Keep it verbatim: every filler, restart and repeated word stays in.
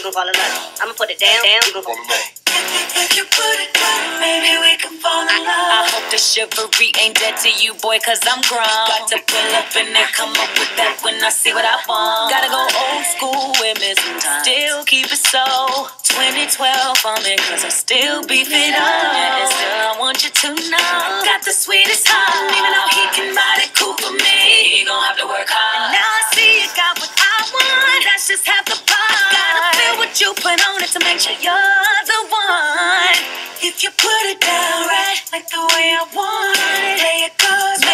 gon' fall in love. I'ma put it down, down, you gon' fall in love. If you put it down, maybe we can fall in love. I hope the chivalry ain't dead to you, boy, cause I'm grown. Got to pull up and then come up with that when I see what I want. Gotta go old school with me sometimes. Still keep it so twenty twelve on me, cause I still beef it up. And still I want you to know, got the sweetest heart. Even though he can ride it cool for me, he gon' have to work hard. And now I see you got what I want, that's just half the part. Gotta feel what you put on it to make sure you're the one. If you put it down right, like the way I want it, there it goes.